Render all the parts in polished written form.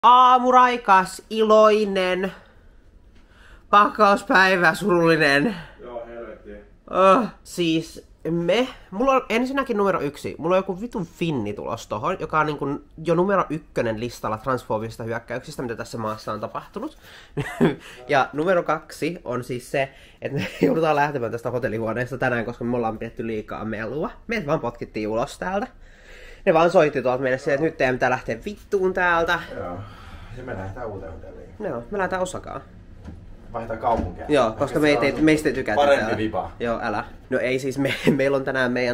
Aamuraikas, iloinen, pakkauspäivä, surullinen. Joo, helvetti. Siis mulla on ensinnäkin numero 1. Mulla on joku vitun finni tulos tohon, joka on niin kuin jo numero 1 listalla transfobisista hyökkäyksistä, mitä tässä maassa on tapahtunut. Ja numero 2 on siis se, että me joudutaan lähtemään tästä hotellihuoneesta tänään, koska me ollaan pidetty liikaa melua. Meidät vaan potkittiin ulos täältä. Ne vaan soitti tuolta meille siihen, että nyt teidän pitää lähteä vittuun täältä. Joo. Ja me lähdetään uuteen hotelliin. Joo, me lähdetään Osakaan. Vaihtaa kaupunkia. Joo, koska meistä ei tykätä. Parempi vipa. Joo, älä. No ei siis, meillä on tänään meidän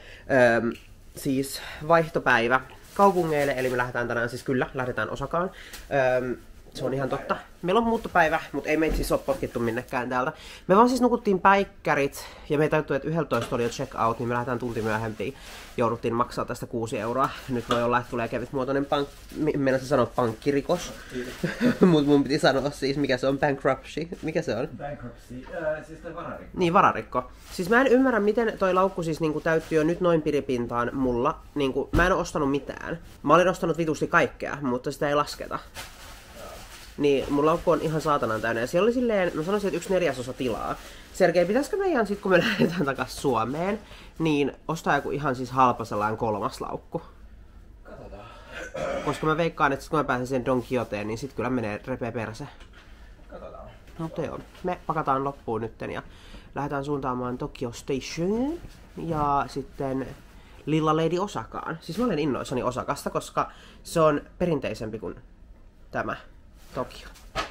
siis vaihtopäivä kaupungeille, eli me lähdetään tänään, siis kyllä, lähdetään Osakaan. Se on ihan totta. Meillä on muuttopäivä, mutta ei meitä siis ole potkittu minnekään täältä. Me vaan siis nukuttiin päikkärit ja me tajuttu, että 11 oli jo check out, niin me lähdetään tunti myöhemmin. Jouduttiin maksaa tästä 6 €. Nyt voi olla, että tulee kevytmuotoinen meinasin sanoa pankkirikos. Mut mun piti sanoa siis, mikä se on, bankruptcy. Mikä se on? Bankruptcy, siis toi vararikko. Niin, vararikko. Siis mä en ymmärrä, miten toi laukku siis niinku täyttyy jo nyt noin piripintaan mulla. Niinku, mä en oo ostanut mitään. Mä olin ostanut vitusti kaikkea, mutta sitä ei lasketa. Niin, mun laukku on ihan saatanan täynnä. Ja siellä oli silleen, mä sanoisin, että 1/4 tilaa. Sergei, pitäisikö meidän sit, kun me lähdetään takas Suomeen, niin ostaa joku ihan siis halpa sellainen 3. laukku? Katsotaan. Koska mä veikkaan, että kun mä pääsen sen Don Quixoteen, niin sit kyllä menee repee perse. Katsotaan. Mutta joo, me pakataan loppuun nytten ja lähdetään suuntaamaan Tokyo Station. Ja sitten Lilla Lady Osakaan. Siis mä olen innoissani Osakasta, koska se on perinteisempi kuin tämä Tokio.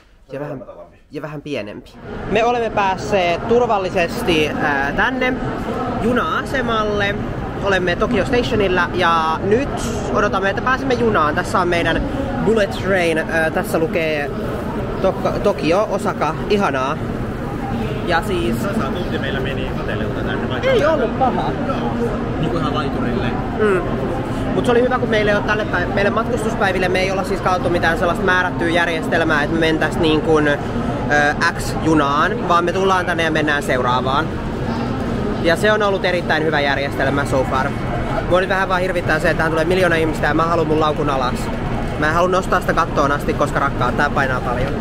Ja vähän pienempi. Me olemme päässeet turvallisesti tänne juna-asemalle. Olemme Tokyo Stationilla ja nyt odotamme, että pääsemme junaan. Tässä on meidän bullet train. Tässä lukee Tokio, Osaka, ihanaa. Ja siis... Tunti meillä meni hotellilta tänne vaikka... Ei ollut paha. Niinku ihan laiturille. Mutta se oli hyvä, kun meille matkustuspäiville me ei olla siis kautta mitään sellaista määrättyä järjestelmää, että me mentäis niin kuin X-junaan, vaan me tullaan tänne ja mennään seuraavaan. Ja se on ollut erittäin hyvä järjestelmä so far. Mua nyt vähän vaan hirvittää se, että tähän tulee 1 000 000 ihmistä ja mä haluan mun laukun alas. Mä en halua nostaa sitä kattoon asti, koska rakkaat, tää painaa paljon.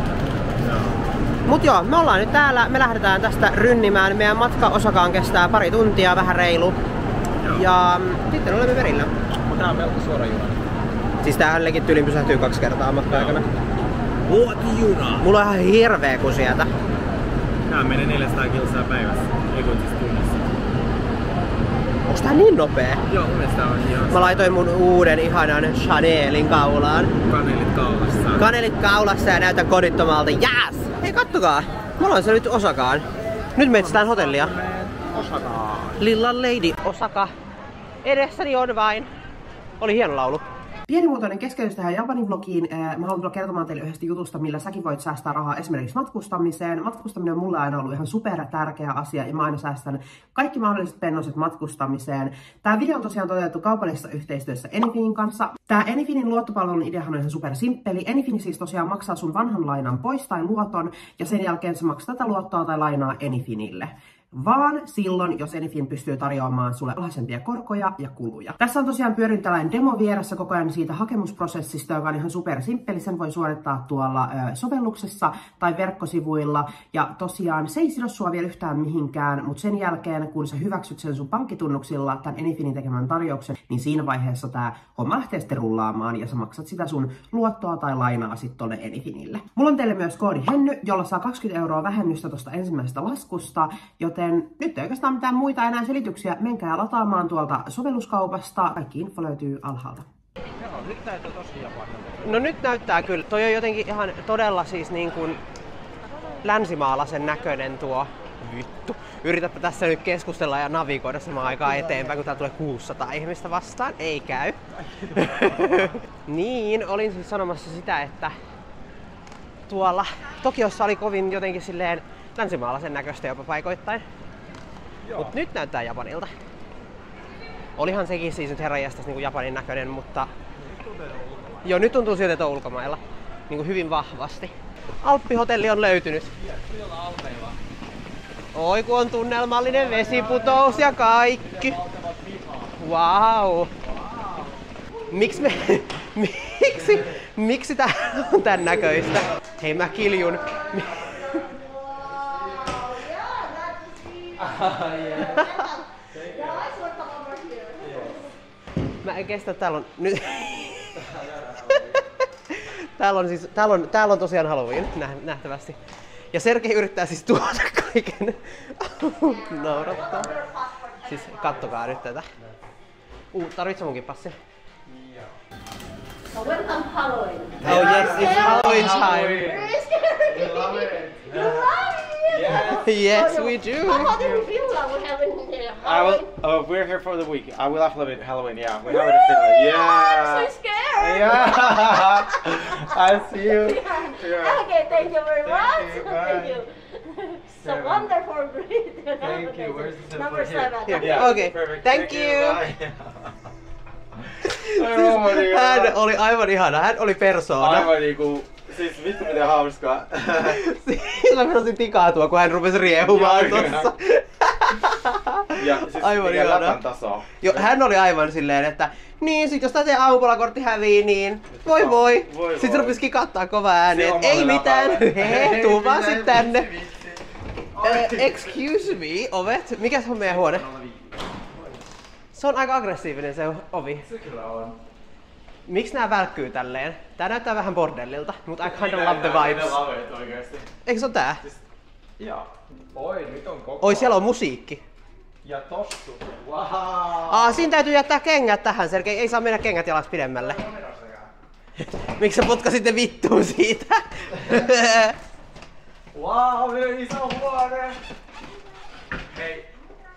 Mut joo, me ollaan nyt täällä, me lähdetään tästä rynnimään. Meidän matka Osakaan kestää pari tuntia, vähän reilu. Ja sitten olemme perillä. Tää on melko suora juna. Siis tähän tyyliin pysähtyy 2 kertaa matkan aikana. Juna! Mulla on ihan hirveä kusieta. Tää menee 400 kilsaa päivässä. Ei kun siis tunnissa. Onks tää niin nopee? Joo, mun mielestä on ihan... Mä laitoin mun uuden ihanan Chanelin kaulaan. Kanelit kaulassa. Kanelit kaulassa ja näytän kodittomalta. Jääs! Hei kattokaa! Me ollaan se nyt Osakaan. Nyt me etsitään hotellia. Osakaan. Lilla Lady Osaka. Edessäni on vain. Oli hieno laulu. Pienimuotoinen keskeytys tähän Japanin vlogiin. Mä haluan tulla kertomaan teille yhdestä jutusta, millä säkin voit säästää rahaa esimerkiksi matkustamiseen. Matkustaminen on mulle aina ollut ihan super tärkeä asia ja mä aina säästän kaikki mahdolliset pennoset matkustamiseen. Tää video on tosiaan toteutettu kaupallisessa yhteistyössä Anyfinin kanssa. Tää Anyfinin luottopalvelun ideahan on ihan super simppeli. Anyfin siis tosiaan maksaa sun vanhan lainan pois tai luoton ja sen jälkeen sä maksat tätä luottoa tai lainaa Anyfinille. Vaan silloin, jos Anyfin pystyy tarjoamaan sulle alhaisempia korkoja ja kuluja. Tässä on tosiaan pyörinyt tällainen demo vieressä koko ajan siitä hakemusprosessista, joka on ihan super simppeli. Sen voi suorittaa tuolla sovelluksessa tai verkkosivuilla. Ja tosiaan se ei sido sua vielä yhtään mihinkään, mutta sen jälkeen, kun sä hyväksyt sen sun pankkitunnuksilla tämän Anyfinin tekemän tarjouksen, niin siinä vaiheessa tää homma lähtee sitten rullaamaan ja sä maksat sitä sun luottoa tai lainaa sitten tolle Anyfinille. Mulla on teille myös koodi HENNY, jolla saa 20 € vähennystä tosta ensimmäisestä laskusta, joten nyt ei oikeastaan mitään muita enää selityksiä. Menkää lataamaan tuolta sovelluskaupasta. Kaikki info löytyy alhaalta. Joo, nyt näyttää tosi japanilta. No nyt näyttää kyllä. Toi on jotenkin ihan todella siis niin kuin länsimaalaisen näköinen tuo. Vittu. Yritäpä tässä nyt keskustella ja navigoida samaan aikaan eteenpäin, kun täällä tulee 600 ihmistä vastaan. Ei käy. Niin, olin siis sanomassa sitä, että tuolla Tokiossa oli kovin jotenkin silleen länsimaalaisen näköistä jopa paikoittain. Mut nyt näyttää Japanilta. Olihan sekin siis nyt herranjestas niinku Japanin näköinen, mutta... Joo, nyt tuntuu siltä, että on ulkomailla. Niinku hyvin vahvasti. Alppihotelli on löytynyt. Oi kun on tunnelmallinen vesiputous ja kaikki. Wow. Miksi Miksi tää on tän näköistä? Hei, mä kiljun. Mä en kestä, täällä on nyt. Täällä on tosiaan Halloween, nähtävästi. Ja Sergei yrittää siis tuoda kaiken. Naurattaa. Siis kattokaa nyt tätä. Tarvitsee munkin passia? So welcome Halloween. Oh yes, it's Halloween time. You love it. You love it. Yes, we do. How do you feel about having Halloween? We're here for the week. I will have Halloween. Yeah, we have it in Finland. Yeah. I'm so scared. Yeah. I see you. Yeah. Okay, thank you very much. you, Thank you. So wonderful, great. Thank you. Where's the Number 7. Yeah. Okay, Perfect. thank you. Bye. Hän oli aivan ihana, hän oli persoona. Aivan niinku, siis vittu miten hauskaa. Mä menosin tikaatua, kun hän rupesi riehumaan tossa. Ja siis aivan mikä ihana. läpän taso. Jo, hän oli aivan silleen, että niin sit jos tää teidän aamupalakortti hävii, niin voi. Sitten rupesikin kattaa kova ääneen, että ei mitään, he, tuu vaan sit tänne. Excuse me, ovet. Mikäs on meidän huone? Se on aika aggressiivinen se ovi. Se kyllä on. Miksi nää välkkyy tälleen? Tää näyttää vähän bordellilta, mutta I kinda love the vibes. Eikö se on tää? Siis, joo. Oi, nyt on koko. Oi, siellä on musiikki. Ja tossu. Wow. Siinä täytyy jättää kengät tähän, Sergei. Ei saa mennä kengät jalas pidemmälle. Miksi sä potkasit ne vittuun siitä? Wow, iso huone. Hei.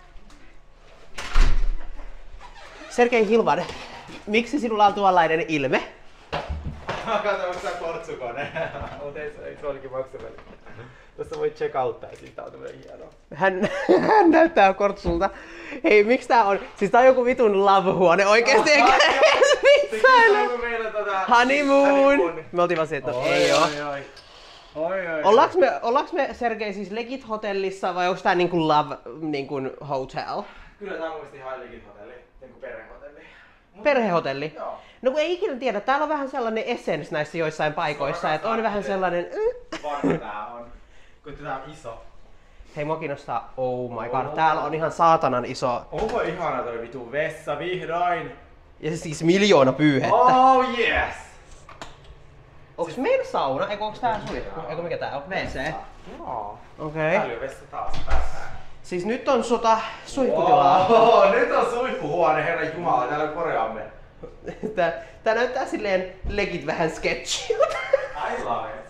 Sergei Hilvan, miksi sinulla on tuollainen ilme? Mä katson, onko tää portsukone. Mut ei se olikin maksaveli. Tuossa voi checkouttaa ja siitä on tämmönen hienoa. Hän näyttää kortsulta. Hei, miksi tää on? Siis tää on joku vitun love-huone oikeesti, eikä edes vitsaile. Honeymoon! Me oltiin vaan että ei oo. Ollaanko me Sergei siis legit hotellissa vai onko tää niinku love niinku hotel? Kyllä tää on muisti ihan legit hotelli, niinku perhehotelli. Perhehotelli? Joo. No kun ei ikinä tiedä, täällä on vähän sellainen essence näissä joissain paikoissa, että on vähän sellainen... Vanha tää on. Kun tää on iso. Hei, mua kiinnostaa, oh my god, täällä on ihan saatanan iso. Onko ihana toi vitu vessa vihdoin? Ja siis 1,000,000 pyyhettä. Oh yes! Onks meillä sauna? Eikö onks tää suihku? Eikö mikä tää on? WC? Joo. Okei. Täällä on vessa taas päässään. Siis nyt on suihkutilaa. Wow, nyt on suihkuhuone, herra jumala, täällä on koreamme. Tää näyttää silleen legit vähän sketchiltä. I love it.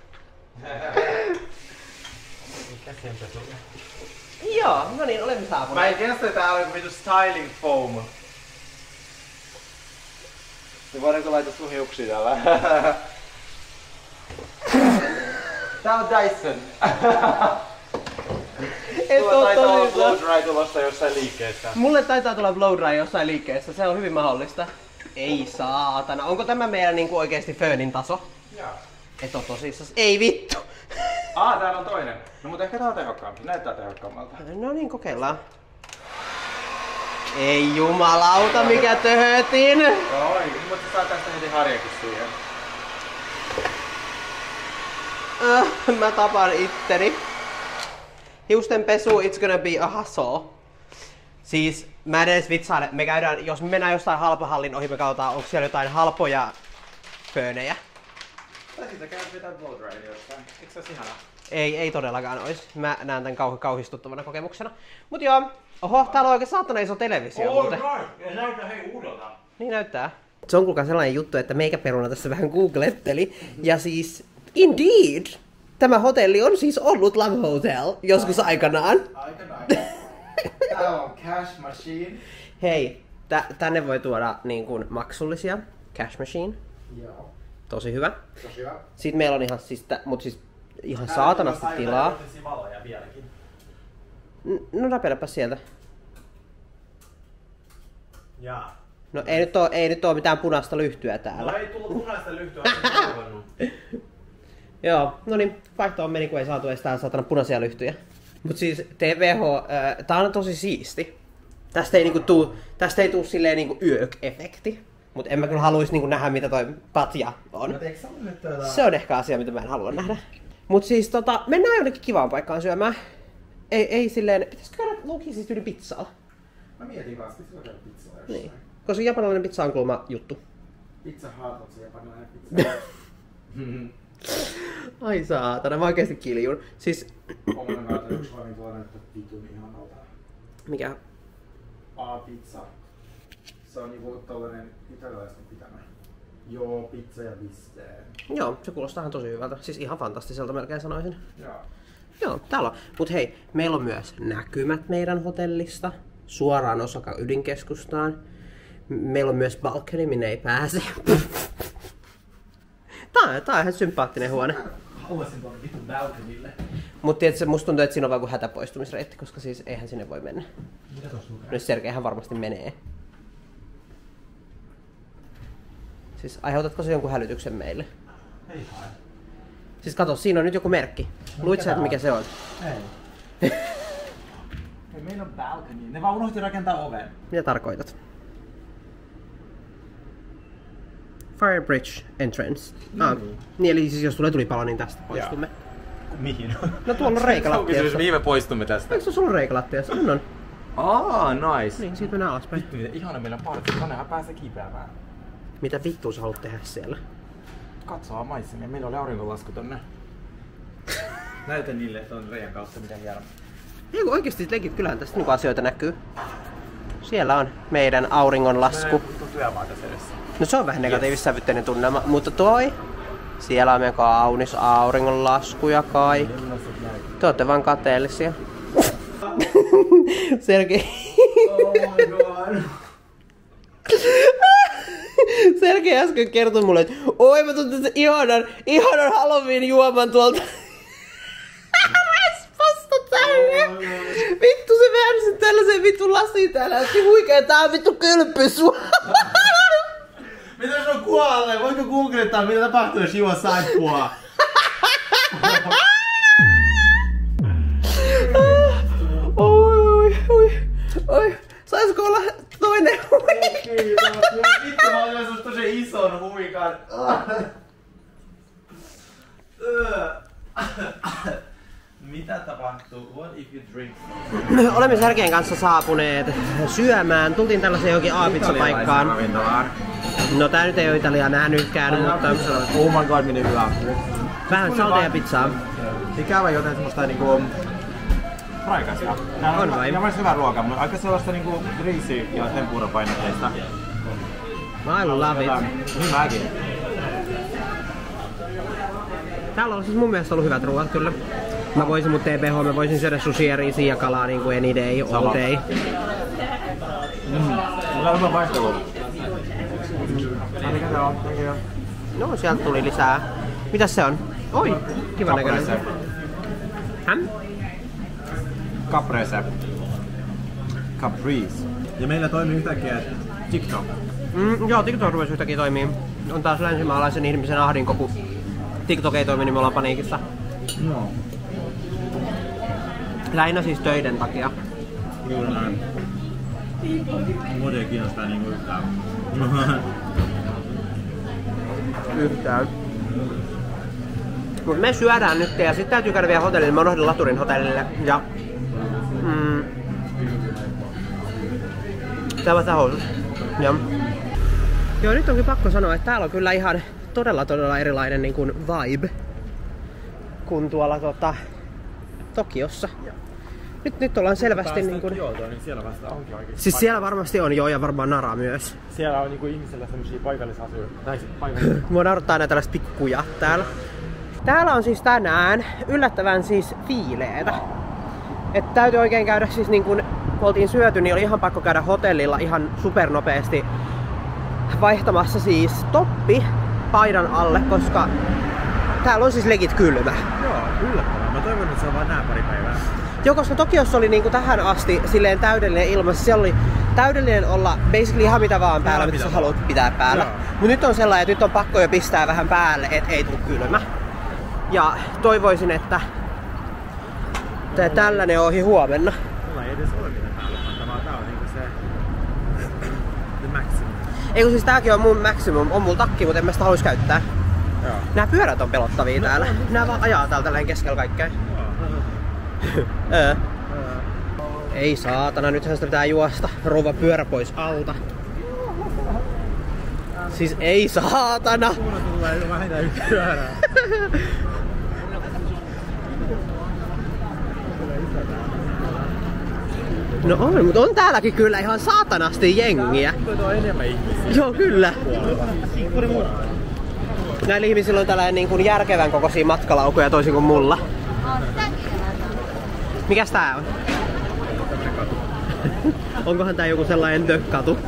Mikä sieltä tulee? Joo, no niin, olemme saapuneet. Mä en kestä, että täällä on vitu styling foam. Se voidaanko laittaa sun hiuksia täällä? Tää on Dyson. Sulla taitaa olla blow dry tulossa jossain liikkeessä. Mulle taitaa tulla blow dry jossain liikkeessä, se on hyvin mahdollista. Ei saatana. Onko tämä meidän niinku oikeesti föönin taso? Joo. Et oo tosissas. Ei vittu! Täällä on toinen. No mutta ehkä tää on tehokkaampi. Näyttää tehokkaammalta. No niin, kokeillaan. Ei jumalauta, mikä töhötin! Oi, mutta sä saat tästä heti harjakin siihen. Mä tapan itteni. Hiustenpesu, it's gonna be a hustle. Siis mä en edes vitsaile. Me käydään, jos me mennään jostain halpahallin ohi, me katsotaan, onko siellä jotain halpoja föönejä. Tai siitä käy vetää blow dry jostain. Eikö se ois ihanaa? Ei todellakaan ois. Mä näen tän kauhistuttavana kokemuksena. Mut joo, oho, täällä on oikein saatana iso televisio muuten. Ja näyttää hei uudelta. Niin näyttää. Se on kuulkaa sellainen juttu, että meikäperuna tässä vähän googletteli. Ja siis, indeed! Tämä hotelli on siis ollut Love Hotel joskus aikanaan. Täällä on cash machine. Hei, tänne voi tuoda niin kuin maksullisia cash machine. Joo. Tosi hyvä. Tosi hyvä. Sitten meillä on ihan, ihan saatanasti tilaa. Valoja vieläkin. No rapelepa sieltä. Jaa. No ei nyt oo mitään punaista lyhtyä täällä. No ei tullut punaista lyhtyä, olen toivonut. Joo, no niin, vaihtoon meni kun ei saatu edes tää saatana punaisia lyhtyjä. Mut siis TVH, tää on tosi siisti. Tästä ei tuu silleen niinku yök-efekti. Mut en mä kyllä haluis niinku nähdä mitä toi patja on. Se on ehkä asia mitä mä en halua nähdä. Mut siis mennään jonnekin kivaan paikkaan syömään. Ei silleen, pitäisikö käydä Loki siis yli pizzalla? Mä mietin kanssa, pitäisikö käydä pizzalla jossain. Niin. Koska japanilainen pizza on kuulemma juttu. Pizza Hut on se japanilainen pizza. Ai saatana, mä oikeesti kiljun. Siis... Yksi vaan tuo näyttää vitun ihanalta. Mikä? A-pizza. Se on niinku tollanen italialaisten pitämä. Joo, pizza ja bisteen. Joo, se kuulostaa ihan tosi hyvältä. Siis ihan fantastiselta melkein sanoisin. Joo. Joo, täällä on. Mut hei, meillä on myös näkymät meidän hotellista. Suoraan Osakan ydinkeskustaan. Meillä on myös balkoni, minne ei pääse. Tää on ihan sympaattinen huone. Haluaisin tuonne vitun balkonille. Mut tiedätkö, musta tuntuu, että siinä on vaan kuin hätäpoistumisreitti, koska siis eihän sinne voi mennä. Mitä tossa lukee? Nyt Sergeihän varmasti menee. Siis aiheutatko se jonkun hälytyksen meille? Ei hae. Siis kato, siinä on nyt joku merkki. Luit sä, että mikä se on? Ei. Hei, meillä on balkoni. Ne vaan unohti rakentaa oven. Mitä tarkoitat? Fire Bridge Entrance. Niin eli siis jos tulee tulipalo, niin tästä poistumme. Mihin? No tuolla on reikalattiassa. Mihin me poistumme tästä? Eikö sulla reikalattiassa? On. Nice. Niin, siitä mennään alaspäin. Vittu, miten ihana meillä on parti. Tännehän pääsee kiipeämään. Mitä vittua sä haluat tehdä siellä? Katsoa maisemia. Meillä oli auringonlasku tonne. Näytä niille ton reiän kautta mitä hieno. Ei kun oikeesti legit, kyllähän tästä niinku asioita näkyy. Siellä on meidän auringonlasku. No se on vähän negatiivissävytteinen tunnelma, mutta siellä on meidän kaunis auringonlasku ja kaikki. Te ootte vaan kateellisia. Sergei. Oh my god. Sergei äsken kertoi mulle, että oi mä tuntin sen ihanan Halloween juoman tuolta Espasta tänne. Vittu se väärsi tällaisen vitun lasiin täällä, että huikea tää on vittu kylpysua. Mitä jos on kuolleen? Voinko googlettaa mitä tapahtuu jos juo saippua? Oi. Saisko olla toinen Kiitos. Vittu mä olin susta tosi ison huikan. Mitä tapahtuu? What if you drink? Olemme Sergein kanssa saapuneet syömään. Tultiin tällaiseen johonkin A-pizza-paikkaan. No tää nyt ei oo Italiaa nähnytkään, mutta... Oh my god, miten hyvä. Vähän salteja pizzaa. Ikävä jotain semmoista niinku... raikasta. On vai? Tämä on hyvä ruoka, mutta aika sellaista niinku riisi- ja tempura-painotteista. I love it. Niin mäkin. Täällä on siis mun mielestä ollut hyvät ruoat kyllä. Mä voisin mun TPH, mä voisin syödä sushia, riisiä ja kalaa niinku any day, all day. Mulla on hyvä vaihtelua. No sieltä tuli lisää. Mitäs se on? Oi, kiva näköinen. Häm? Caprese. Caprice. Ja meillä toimii yhtäkkiä TikTok. Joo, TikTok rupesi yhtäkkiä toimii. On taas länsimaalaisen ihmisen ahdinko, kun TikTok ei toimi, niin me ollaan paniikissa. Joo. Lähinnä siis töiden takia. Juuri näin. Mua ei kiinnostaa niinku yhtään. Yhtään. Mut me syödään nyt ja sit täytyy käydä vielä hotellille. Mä unohdin laturin hotellille ja... Tää housut. Joo, nyt onkin pakko sanoa, että täällä on kyllä ihan todella erilainen niin kuin vibe kuin tuolla Tokiossa. Nyt ollaan selvästi niin kuin... niin siellä vasta onkin oikeesti. Siis siellä varmasti on joo ja varmaan Nara myös. Siellä on niinku ihmisellä semmosia paikallisasioita. Mua naurattaa aina tällaiset pikkujat täällä. Täällä on siis tänään yllättävän siis fiileetä. Että täytyy oikein käydä siis niin kun oltiin syöty, niin oli ihan pakko käydä hotellilla ihan supernopeasti vaihtamassa siis toppi paidan alle, koska täällä on siis legit kylmä. Joo, yllättävää. Mä toivon, että se on vaan nää pari päivää. Joo, koska Tokiossa oli niinku tähän asti silleen täydellinen ilma. Siellä oli täydellinen olla basically ihan mitä vaan päällä, mitä sä haluat pitää päällä. Mut nyt on sellainen, että nyt on pakko jo pistää vähän päälle, et ei tule kylmä. Ja toivoisin, että tällainen on ohi huomenna. Mulla ei edes ole mitään päälle pantavaa. Tää on niinku se... the maximum. Ei kun siis tääkin on mun maximum. On mulla takki, mutta en mä sitä haluis käyttää. Joo. Nää pyörät on pelottavia täällä. Nää vaan ajaa täällä tälleen keskellä kaikkea. Ei saatana, nythän sitä pitää juosta. Rouva pyörä pois alta. Siis ei saatana! Mulla tulee vähintään yksi pyörää. No on, mutta on täälläkin kyllä ihan saatanasti jengiä. Tuo on enemmän ihmisiä. Joo, kyllä. Näillä ihmisillä on tällainen niin kuin järkevän kokoisia matkalaukuja toisin kuin mulla. Mikäs tää on? Onkohan tää joku sellainen katu?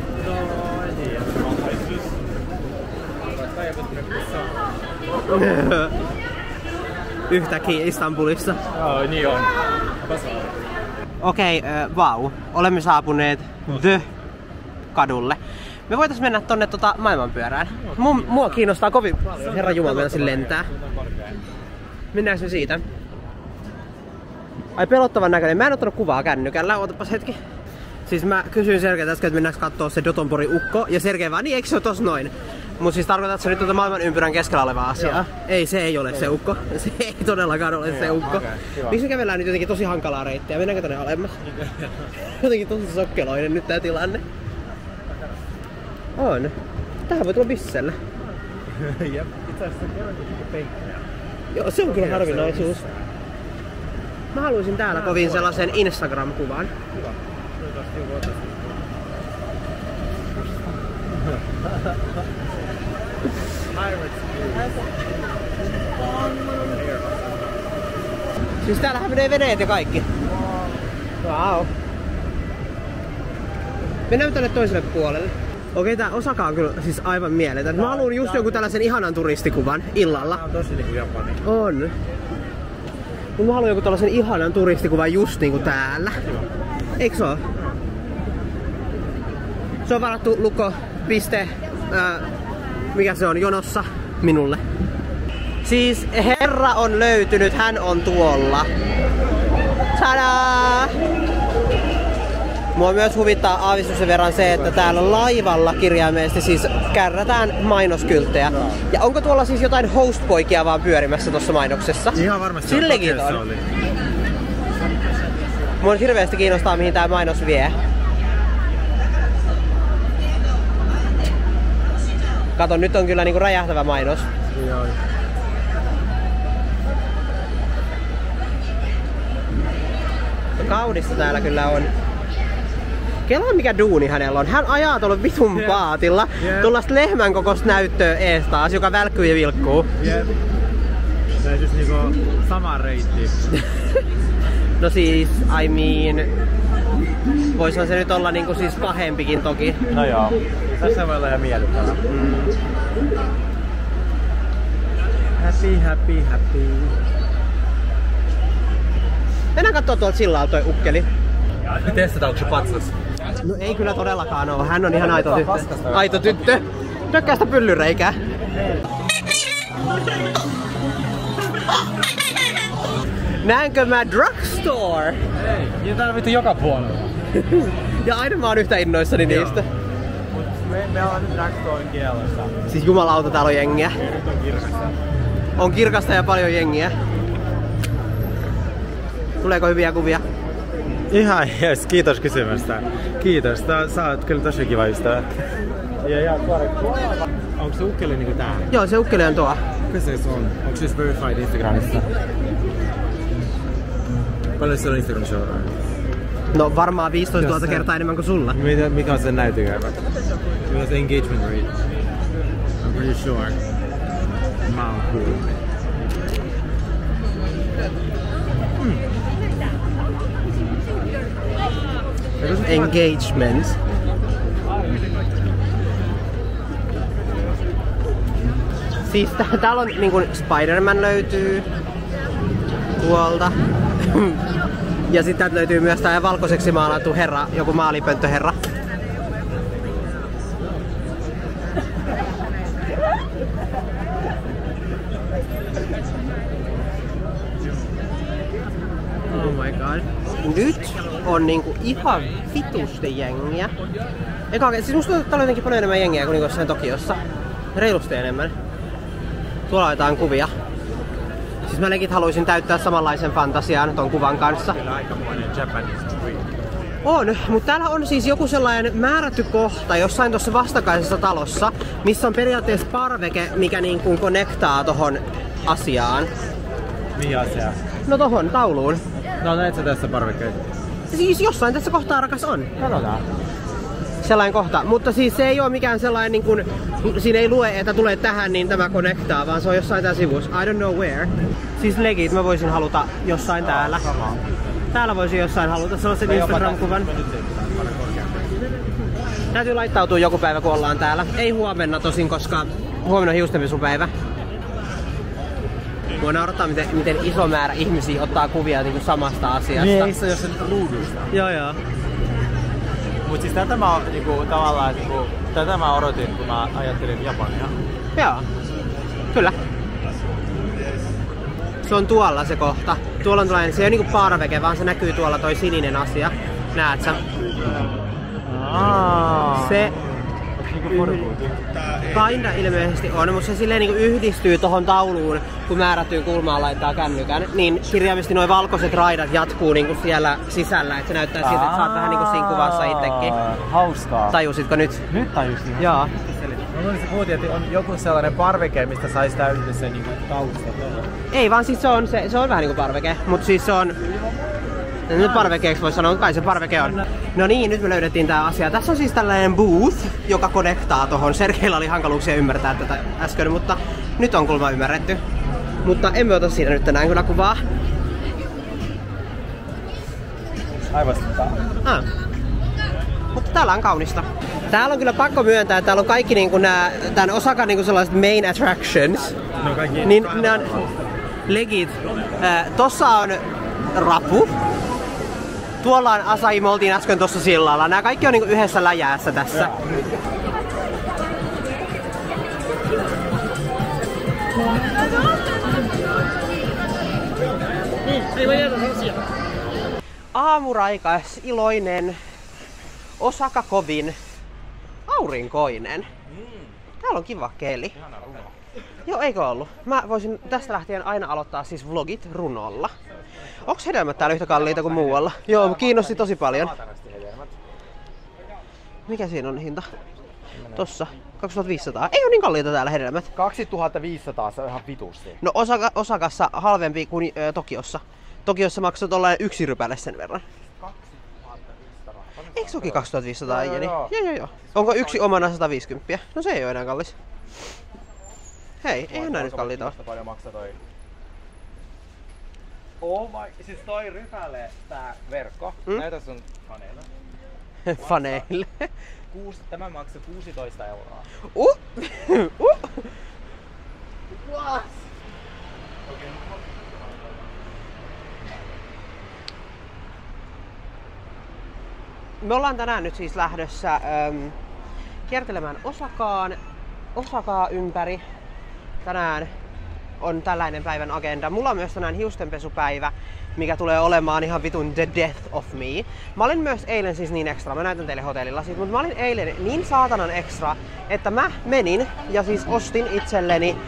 Yhtäkkiä Istanbulissa. Joo, niin on. Okei, vau. Olemme saapuneet The-kadulle. Me voitais mennä tonne maailmanpyörään. Mua kiinnostaa kovin paljon. Herra Jumala, mennä lentää. Mennäänkö me siitä? Ai pelottavan näköinen. Mä en ottanut kuvaa kännykällä. Ootapas hetki. Siis mä kysyin Sergeiltä äsken, että mennäänkö kattoo se Dotonbori ukko. Ja Sergei vaan, niin eikö se ole tossa noin? Mut siis tarkoitat se nyt maailman ympyrän keskellä olevaa asiaa? Ei, se ei ole se ukko. Se ei todellakaan ole se ukko. Miksi me kävellään nyt jotenkin tosi hankalaa reittiä? Mennäänkö tänne alemmas? Jotenkin tosi sokkeloinen nyt tää tilanne. On. Tähän voi tulla bissellä. Jep, itse asiassa kerrankin penkkejä. Joo, se on kyllä harvinaisuus. Mä haluaisin täällä kovin sellaisen Instagram-kuvan. Hyvä. Siis täällähän menee veneet ja kaikki. Wow. Mennään tänne toiselle puolelle. Okei, tää Osaka on kyllä siis aivan mieletön. Mä haluan just jonkun tällaisen ihanan turistikuvan illalla. Tää on tosi niinku Japani. On. Mut mä haluan joku tällaisen ihanan turistikuvan just niinku täällä. Eiks oo? Se on varattu luko.piste, mikä se on, jonossa minulle. Siis herra on löytynyt, hän on tuolla. Tadaa! Mua myös huvittaa aavistuksen verran se, että täällä laivalla kirjaimellisesti siis kärrätään mainoskylttejä. Ja onko tuolla siis jotain hostpoikia vaan pyörimässä tuossa mainoksessa? Ihan varmasti Sillekin on. Mua hirveästi kiinnostaa, mihin tää mainos vie. Kato, nyt on kyllä niinku räjähtävä mainos. Joo. Kaudista täällä kyllä on. Kelaa mikä duuni hänellä on. Hän ajaa tuolla vitun paatilla. Tuollaista lehmän kokoista näyttöä ees taas, joka välkkyy ja vilkkuu. Jep. Tää on just niinku sama reitti. No siis, I mean... Voisihan se nyt olla niinku siis pahempikin toki. No joo. Tässä voi olla ihan miellyttävää. Happy, happy, happy. Mennään kattoo tuolta sillalta toi ukkeli. Testataan, onko se patsas? No ei kyllä todellakaan oo. Hän on ihan aito tyttö. Aito tyttö. Tökkää sitä pyllyreikää. Näenkö mä drugstore? Ei, ja täällä vittu joka puolella. Ja aina mä oon yhtä innoissani niistä. Me ollaan nyt drugstoren kielessä. Siis jumalauta, täällä on jengiä. Nyt on kirkasta. On kirkasta ja paljon jengiä. Tuleeko hyviä kuvia? Ihan jees, kiitos kysymästä. Kiitos, sä oot kyllä tosi kiva ystävä. Ja onko se ukkeli niinku tää? Joo, se ukkeli on tuo. Kyse se on. Onko se verified Instagramissa? Paljon se on Instagramissa? No varmaan 15 000 kertaa enemmän kuin sulla. Mikä on sen näytökäyvä? Mikä on se engagement rate? I'm pretty sure. Mä oon cool. Engagement. Siis täällä on niinku Spider-Man löytyy tuolta. Ja sitten täältä löytyy myös tää valkoiseksi maalattu herra, joku maalipönttöherra. Oh my god. Nyt on niinku ihan vitusti jengiä. Siis musta tuntuu, että täällä on jotenkin paljon enemmän jengiä kuin jossain Tokiossa. Reilusti enemmän. Tuolla on jotain kuvia. Siis mä legit haluaisin täyttää samanlaisen fantasian ton kuvan kanssa. On, mutta täällä on siis joku sellainen määrätty kohta jossain tuossa vastakkaisessa talossa, missä on periaatteessa parveke, mikä niin kuin connectaa tohon asiaan. Mihin asiaan? No tohon tauluun. No näet sä tässä parvekkeita? Siis jossain tässä kohtaa rakas on. Katsotaan. Sellainen kohta, mutta siis se ei ole mikään sellainen niin kuin, siinä ei lue, että tulee tähän, niin tämä connectaa, vaan se on jossain täällä sivussa. I don't know where. Siis legit mä voisin haluta jossain täällä. Täällä voisin jossain haluta sellaisen Instagram-kuvan. Täytyy laittautua joku päivä, kun ollaan täällä. Ei huomenna tosin, koska huomenna on hiustenpesupäivä. Mua naurattaa, miten iso määrä ihmisiä ottaa kuvia niin kuin samasta asiasta. Niin, ei se jossain ruudusta. Joo. Mut siis tätä mä niinku, tavallaan, niinku, tätä mä odotin, kun mä ajattelin Japania. Joo, kyllä. Se on tuolla se kohta. Tuolla on tällainen, se ei ole niinku parveke, vaan se näkyy tuolla toi sininen asia. Näet sä? Se kinda ilmeisesti on, mutta se silleen niinku yhdistyy tohon tauluun, kun määrättyyn kulmaan laittaa kännykän. Niin kirjaimisesti nuo valkoiset raidat jatkuu niinku siellä sisällä, että se näyttää siltä, että sä oot vähän niinku siinä kuvassa itsekin. Hauskaa. Tajusitko nyt? Nyt tajusin. Joo. No niin se kuultiin, että on joku sellainen parveke, mistä sais täyttää sen niinku taustat. Ei vaan siis se on vähän niinku parveke, mutta siis se on... Nyt parvekeeksi voi sanoa, kai se parveke on. No niin, nyt me löydettiin tää asia. Tässä on siis tällainen booth, joka connectaa tohon. Sergeillä oli hankaluuksia ymmärtää tätä äsken, mutta nyt on kulma ymmärretty. Mutta emme ota siinä nyt tänään kyllä kuvaa. Aivan. Mutta täällä on kaunista. Täällä on kyllä pakko myöntää, että täällä on kaikki niinku tän Osakan niinku sellaiset main attractions. No kaikki. Niin ne on legit. Tossa on rapu. Tuolla on Asahi, me oltiin äsken tossa sillalla. Nää kaikki on niinku yhdessä läjäässä tässä. Aamuraikas, iloinen, Osaka kovin, aurinkoinen. Täällä on kiva keli. Joo, eikö ollut? Mä voisin tästä lähtien aina aloittaa siis vlogit runolla. Onks hedelmät täällä yhtä kalliita kuin muualla? Joo, kiinnosti tosi paljon. Mikä siinä on hinta? Tossa. 2500. Ei oo niin kalliita täällä hedelmät. 2500, se on ihan vitusti. No Osakassa halvempi kuin Tokiossa. Tokiossa maksoi tollainen 1 rypäle sen verran. 2500. Eikö se olekin 2500 ieni? Joo. Onko yksi omana 150? No se ei oo enää kallis. Hei, eihän nää nyt kalliita oo. Paljon maksaa toi? Oh my, siis toi rypäle, tää verkko, näytä sun faneille. Faneille. Tämä maksaa 16 €. What? Me ollaan tänään nyt siis lähdössä kiertelemään Osakaa ympäri. Tänään on tällainen päivän agenda. Mulla on myös tänään hiustenpesupäivä, mikä tulee olemaan ihan vitun the death of me. Mä olin myös eilen siis niin extra, mä näytän teille hotellilla siitä, mutta mä olin eilen niin saatanan extra, että mä menin ja siis ostin itselleni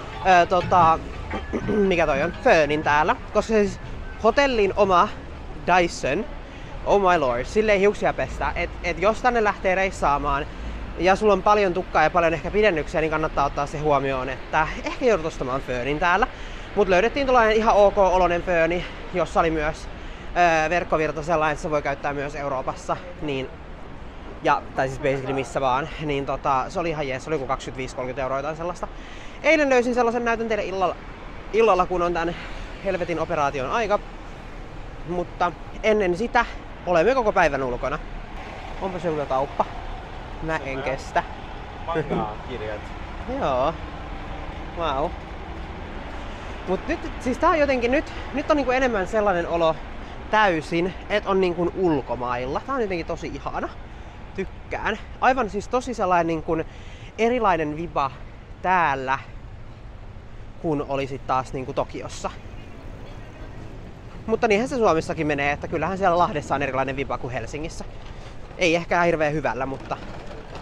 mikä toi on? Föönin täällä, koska siis hotellin oma Dyson, oh my lord, sille ei hiuksia pestä, et jos tänne lähtee reissaamaan ja sulla on paljon tukkaa ja paljon ehkä pidennyksiä, niin kannattaa ottaa se huomioon, että ehkä joudut ostamaan föönin täällä. Mut löydettiin tuollainen ihan ok-oloinen fööni, jossa oli myös verkkovirta sellainen, että se voi käyttää myös Euroopassa. Niin, tai siis basically missä vaan. Niin se oli ihan jees, se oli joku 25-30 € tai sellaista. Eilen löysin sellaisen, näytän teille illalla kun on tän helvetin operaation aika. Mutta ennen sitä olemme koko päivän ulkona. Onpa se kauppa. Mä en kestä. Kirjat. Joo. Wow. Mut nyt, siis tää on jotenkin, nyt on niinku enemmän sellainen olo täysin, että on niinku ulkomailla. Tää on jotenkin tosi ihana. Tykkään. Aivan siis tosi sellainen niinku erilainen viba täällä, kun olisit taas niinku Tokiossa. Mutta niinhän se Suomessakin menee, että kyllähän siellä Lahdessa on erilainen viba kuin Helsingissä. Ei ehkä hirveän hyvällä, mutta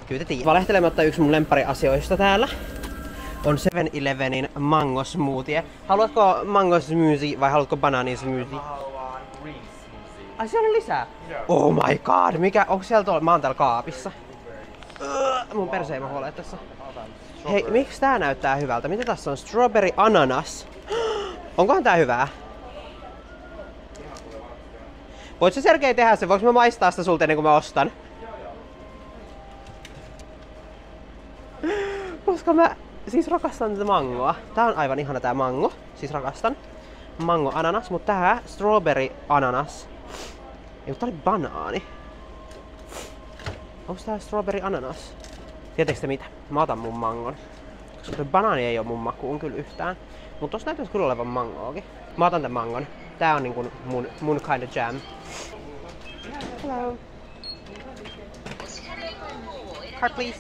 Kyllä te tiedät. Valehtelematta yksi mun lemppariasioista täällä on 7-Elevenin mango smoothie. Haluatko mango smoothie vai haluatko banaani smoothie? Mä haluan green smoothie. Ai siellä on lisää? Joo. Oh my god, onko siellä tuolla? Mä oon täällä kaapissa. Mun perse ei mahdu tässä. Hei, miksi tää näyttää hyvältä? Mitä tässä on? Strawberry ananas. Onkohan tää hyvää? Voit sä Sergei tehdä sen? Voinko mä maistaa sitä sulta ennen kuin mä ostan? Koska mä siis rakastan tätä mangoa. Tää on aivan ihana tää mango. Siis rakastan. Mango ananas, mutta tää strawberry ananas. Ei, tää oli banaani. Onks tää strawberry ananas? Tiedättekö te mitä? Mä otan mun mangon. Koska banaani ei oo mun makuun kyllä yhtään. Mut tossa näyttäis kyllä olevan mangoakin. Mä otan tän mangon. Tää on niinku mun kind of jam. Hello. Card please.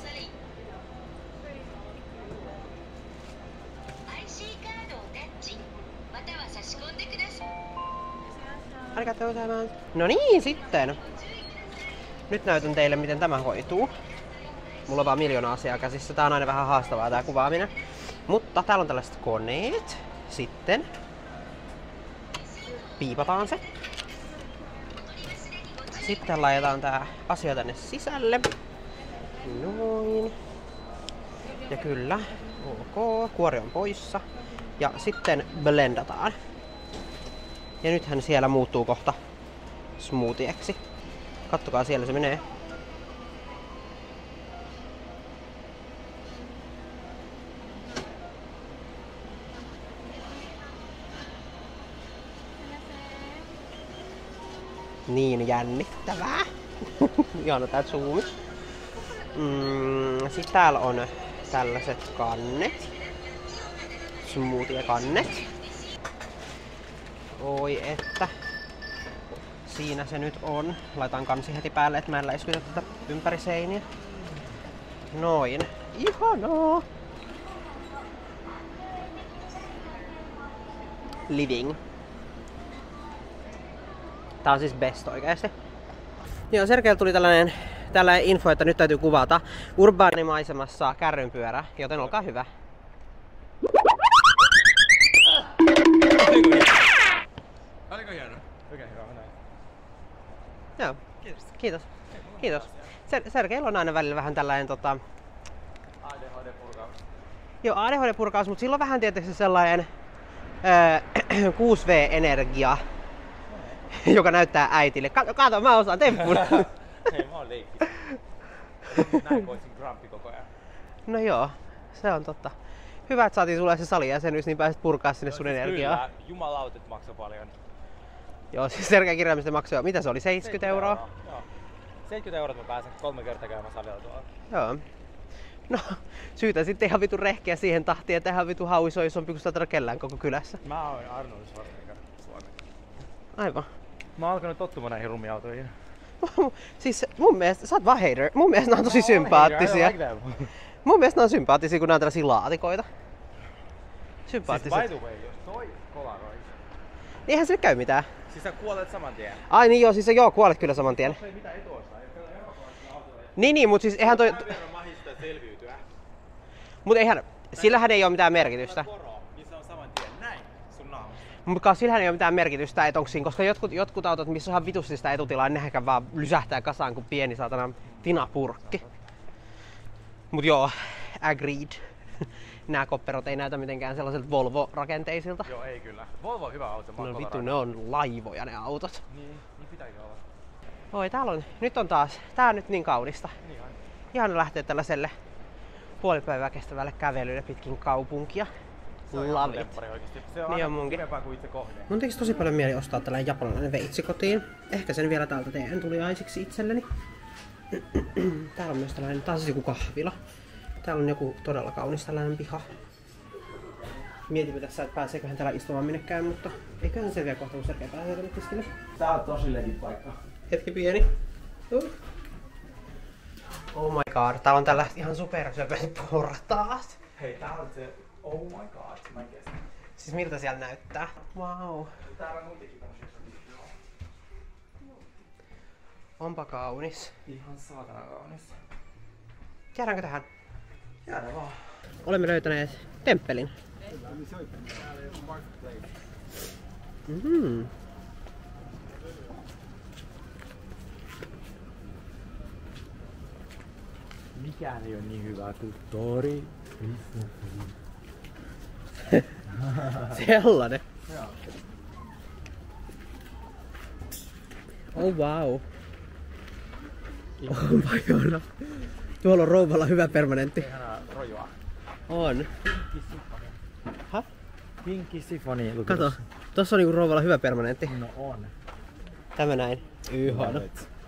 No niin, sitten. Nyt näytän teille, miten tämä hoituu. Mulla on vaan miljoona asiaa käsissä. Tää on aina vähän haastavaa tää kuvaaminen. Mutta täällä on tällaiset koneet. Sitten piipataan se. Sitten laitetaan tää asia tänne sisälle. Noin. Ja kyllä, ok. Kuori on poissa. Ja sitten blendataan. Ja nythän siellä muuttuu kohta smoothieksi. Kattokaa, siellä se menee. Niin jännittävää. Ihana tää zoomi. Sitten täällä on tällaiset kannet. Smoothie-kannet. Oi että. Siinä se nyt on. Laitan kansi heti päälle, että mä en läiskytä tätä ympäri seiniä. Noin. Ihanaa! Living. Tää on siis best oikeesti. Joo, Sergeillä tuli tällainen info, että nyt täytyy kuvata urbaanimaisemassa kärrynpyörä, joten olkaa hyvä. Oliko hieno? Okei, hyvä, näin. Joo, kiitos. Kiitos. Sergeillä on aina välillä vähän tällainen ADHD-purkaus. Joo, ADHD-purkaus, mutta silloin vähän tietysti sellainen 6V-energia, joka näyttää äitille. Kato, mä osaan temppun. Hei, mä oon leikki. Näin voisin grampi koko ajan. No joo, se on totta. Hyvä, että saatiin sulle se salijäsenyys, niin pääsit purkaa sinne sun energiaa. Kyllä, jumalautet maksoi paljon. Joo, siis Sergein kirjaamista maksoi, mitä se oli, 70 euroa? Joo. 70 € mä pääsen 3 kertaa käymään salilla tuolla. Joo. No, syytä sitten ihan vitu rehkeä siihen tahtiin, että ihan vitu hauis on isompi kuin sitä kellään koko kylässä. Mä oon Arnold Schwarzenegger Suomessa. Aivan. Mä oon alkanut tottumaan näihin rumiautoihin. Siis mun mielestä, sä oot vaan hater. Mun mielestä nää on tosi sympaattisia. Mun mielestä nää on sympaattisia, kun nää on tällaisia laatikoita. Sympaattiset. Siis by the way, jos toi kolaroi. Eihän se nyt käy mitään. Siis sä kuolet saman tien. Ai niin joo, siis joo, kuolet kyllä saman tien. Jos ei mitään etuosta, ei ole erokoisilla autoilla. Niin, mut siis eihän toi... mahista selviytyä. Mut eihän, sillähän ei oo mitään merkitystä. Poro, niin se on saman tien näin sun naamassa. Mutta sillähän ei oo mitään merkitystä, et onks siinä, koska jotkut autot, missä on ihan vitusti sitä etutilaa, nehän vaan lysähtää kasaan kuin pieni saatana tinapurkki. Mut joo, agreed. Nää kopperot ei näytä mitenkään sellaiselta Volvo-rakenteisilta. Joo, ei kyllä. Volvo on hyvä auto. No vittu, ne on laivoja ne autot. Niin pitääkin olla. Oi, täällä on, nyt on taas, tää on nyt niin kaunista. Niin on. Ihana lähteä tällaiselle puolipäivää kestävälle kävelylle pitkin kaupunkia. Se on ihan lemppari oikeesti. Se on niin aina kivempaa kuin itse kohde. Mun tekisi tosi paljon mieli ostaa tällainen japanilainen veitsi kotiin. Ehkä sen vielä täältä teen tuliaisiksi itselleni. Täällä on myös tällainen, taas joku kahvila. Täällä on joku todella kaunis tällainen piha. Mietimme tässä, että pääseeköhän täällä istumaan minnekään, mutta eiköhän se vielä kohta, kun Sergei pääsee tänne tiskille. Tää on tosi legit paikka. Hetki pieni. Oh my god, täällä on tällaiset ihan supersöpöiset portaat. Hei, tää on se... Oh my god, mä en kestä. Siis miltä siellä näyttää? Wow. Täällä on muitakin tämmösiä. Onpa kaunis. Ihan saatana kaunis. Jäädäänkö tähän? Jäädään vaan. Olemme löytäneet temppelin. Mikään ei ole niin hyvä kuin tori. Sellainen. Oh wow. Oh my god. Tuolla on rouvalla hyvä permanentti. Ihanaa rojua. On. Häh? Pinkki sifoni. Kato, tossa on niinku rouvalla hyvä permanentti. No on. Tämä näin. Ihana.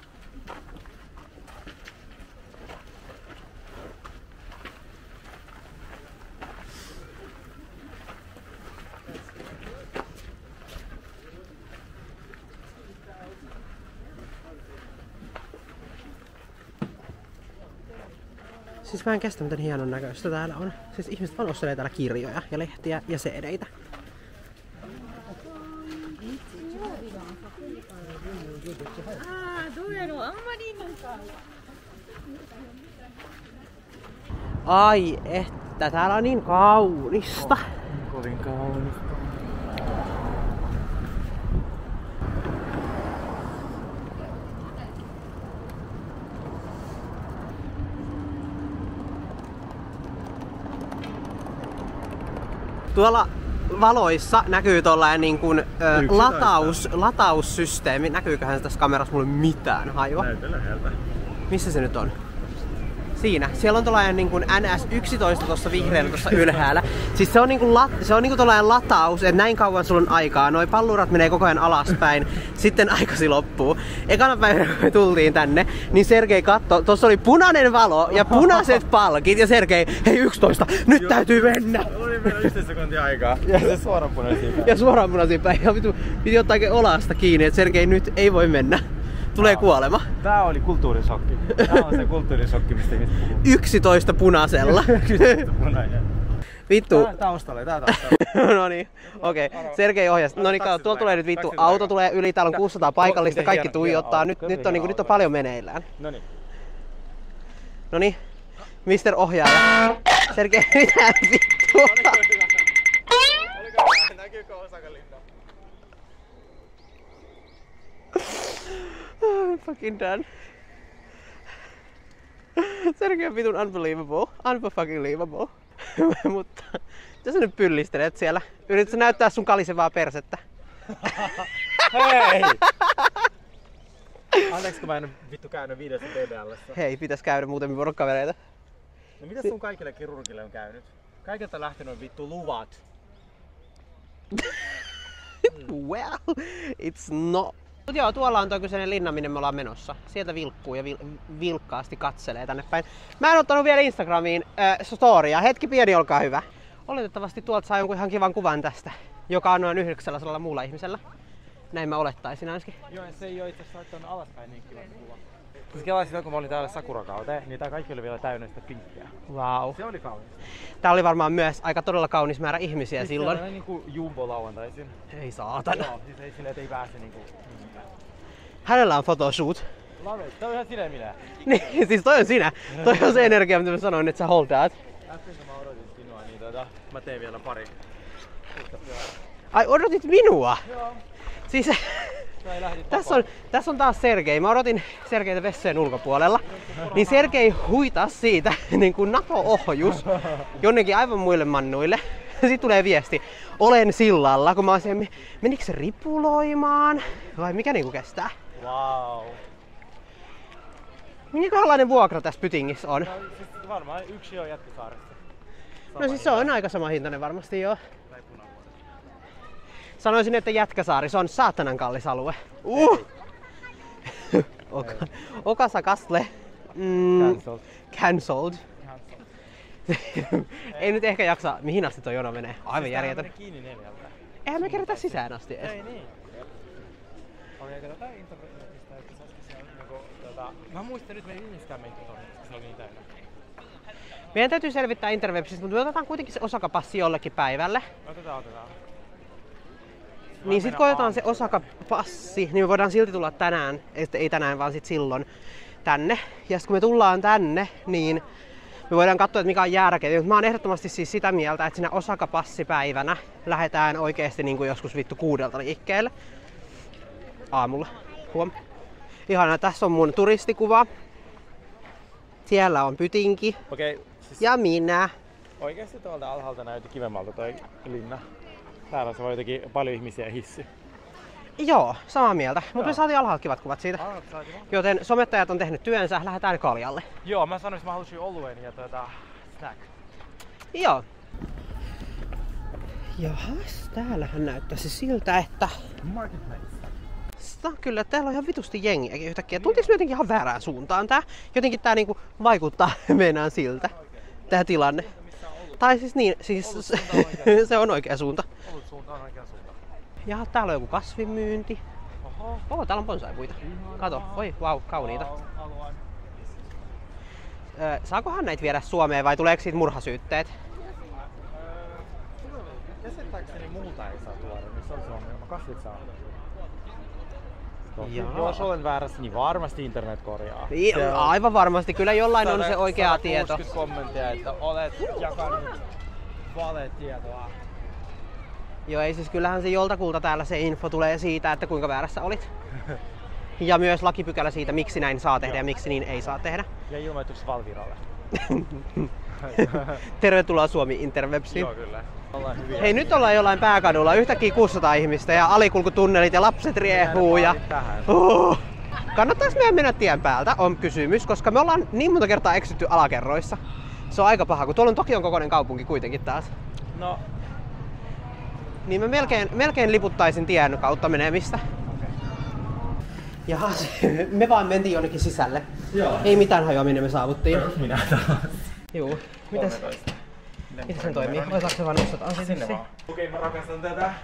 Siis mä en kestä miten hienon näköistä täällä on. Siis ihmiset vaan ostelee täällä kirjoja ja lehtiä ja CD-tä. Ai että täällä on niin kaunista. Kovin kaunista. Tuolla valoissa näkyy tollainen niin kuin lataussysteemi. Näkyyköhän se tässä kamerassa mulle mitään hajua? Näytä läheltä. Missä se nyt on? Siinä. Siellä on tollainen niin kuin NS11 tuossa vihreällä tuossa ylhäällä. Siis se on niinku tollainen lataus, että näin kauan sulla on aikaa. Noi pallurat menee koko ajan alaspäin. Sitten aikasi loppuu. Ekana päivänä kun me tultiin tänne, niin Sergei katsoi, tuossa oli punainen valo ja punaiset palkit. Ja Sergei, hei 11, nyt täytyy mennä! Oli vielä 11 sekuntia aikaa. Ja se suoraan punaisiin päin. Ja suoraan punaisiin päin. Ja piti ottaa oikein olasta kiinni, että Sergei nyt ei voi mennä. Tulee kuolema. Tää oli kulttuurisokki. Tää on se kulttuurisokki, mistä ihmiset puhuu. 11 punaisella. 11 punainen. Vittu. Tää taustalle. No niin, okei. Sergei ohjasi. No niin, tuolla tulee nyt vittu. Auto tulee yli, täällä on 600 paikallista, kaikki tuijottaa. Nyt on paljon meneillään. Noniin. Noniin. Mister ohjaaja. Sergei, mitä vittua? Oliko hyvä? Näkyykö Osaka-linna? Fucking done. Sergei on vitun unbelievable. Unfucking-lievable. Mutta mitä sä nyt pyllistelet siellä? Yritätkö näyttää sun kalisevaa persettä? Hei! Anteeksi kun mä en vittu käynyt 5 BBL:ssä. Hei, pitäis käydä, muuten me voidaan kavereita. No mitä sun kaikille kirurgille on käynyt? Kaikilta lähtenyt on vittu luvat. Well, it's not. Mut joo, tuolla on toi kyseinen linna, minne me ollaan menossa. Sieltä vilkkuu ja vilkkaasti katselee tänne päin. Mä en ottanut vielä Instagramiin storya. Hetki pieni, olkaa hyvä. Oletettavasti tuolta saa jonkun ihan kivan kuvan tästä, joka on noin 900 muulla ihmisellä. Näin mä olettaisin ainakin. Joo, se ei oo itse asiassa laittanut alaspäin niin kiva kuva. Siis kelaa sitä, kun mä olin täällä Sakura-kauteen, niin tää kaikki oli vielä täynnä sitä pinkkiä. Wow. Se oli kaunis. Tää oli varmaan myös aika todella kaunis määrä ihmisiä siis silloin. Se oli niinku jumbo-lauantaisin. Ei saatana. Joo, siis ei silleen, et ei pääse niinku mihinkään. Hänellä on photoshoot. Love it. Toi on ihan sinä minä. Niin, siis toi on sinä. Toi on se energia, mitä mä sanoin, että sä holdaat. Äsken kun mä odotin sinua, niin mä teen vielä pari. Ai, odotit minua? Joo. Siis tässä on taas Sergei. Mä odotin Sergeitä vessojen ulkopuolella. Niin Sergei huitas siitä niin kuin NATO-ohjus jonnekin aivan muille mannuille. Sitten tulee viesti, olen sillalla, kun mä olisin, menikö se ripuloimaan? Vai mikä niinku kestää? Wow. Minkälainen vuokra tässä Pytingissä on? No, siis varmaan yksi on Jätkäsaaressa. No siis se on aika sama hintainen varmasti joo. Sanoisin, että Jätkäsaari, se on saatanan kallis alue. Okasa Castle. Cancelled. Ei nyt ehkä jaksa, mihin asti toi jono menee. Aivan siis järjetön. Siis kiinni 4. Eihän me kerätä sisään asti edes. Ei niin. Okei, katsotaan internetistä, että se olisi siellä niinku mä muistan nyt meidän ihmiskään meitä tonne, koska se oli niin täynnä. Meidän täytyy selvittää Interwebsistä, mutta me otetaan kuitenkin se Osaka-passi jollekin päivälle. Otetaan. Niin sit kun otetaan se Osaka-passi, niin me voidaan silti tulla tänään, ei tänään vaan sit silloin tänne. Ja sit kun me tullaan tänne, niin Me voidaan katsoa, että mikä on jääräketju, mutta mä oon ehdottomasti siis sitä mieltä, että sinä Osaka-passipäivänä lähdetään oikeesti niin kuin joskus vittu 6 liikkeelle. Aamulla. Huom. Ihanaa, tässä on mun turistikuva. Siellä on Pytinki. Okei, siis ja minä. Oikeesti tuolta alhaalta näytti kivemmalta toi linna. Täällä se voi jotenkin paljon ihmisiä hissi. Joo, samaa mieltä. Mutta me saatiin alhaalta kivat kuvat siitä. Joten somettajat on tehnyt työnsä, lähdetään kaljalle. Joo, mä sanoin, että mä halusin oluen ja snack. Joo. Jahas, täällähän näyttäisi siltä, että... Marketplace. Kyllä, täällä on ihan vitusti jengiäkin yhtäkkiä. Tultiinko me jotenkin ihan väärään suuntaan tää? Jotenkin tää niinku vaikuttaa meinaan siltä, tää tilanne. Tai siis niin, siis se on oikea suunta. Olut suunta on oikea suunta. Ja täällä on joku kasvimyynti. Oho, täällä on bonsaipuita. Kato, oi, vau, kauniita. Saakohan näitä viedä Suomeen vai tuleeko siitä murhasyytteet? Käsittääkseni muuta ei saa tuoda, missä on se ongelma. Kasvit saa. Jos olen väärässä, niin varmasti internet korjaa. Aivan varmasti, kyllä jollain on se oikea tieto. 160 kommenttia, että olet jakanut valetietoa. Joo, ei siis kyllähän se joltakulta täällä se info tulee siitä, että kuinka väärässä olit. Ja myös lakipykälä siitä, miksi näin saa tehdä ja miksi niin ei saa tehdä. Ja ilmoitukset Valviralle. Tervetuloa Suomi Interwebsiin. Joo, kyllä. Hei, nyt ollaan jollain pääkadulla, yhtäkkiä 600 ihmistä ja alikulkutunnelit ja lapset riehuu ja... Kannattaisi meidän mennä tien päältä, on kysymys, koska me ollaan niin monta kertaa eksytty alakerroissa. Se on aika paha, kun tuolla on Tokion kokoinen kaupunki kuitenkin taas. No. Niin mä melkein liputtaisin tien kautta menemistä. Jahas, me vaan mentiin jonnekin sisälle. Joo. Ei mitään hajoa, minne me saavuttiin. Minä taas. Juu, mitäs? Miten se toimii? Voitaanko se vaan nostaa sinne vaan? Okei, mä rakastan tätä.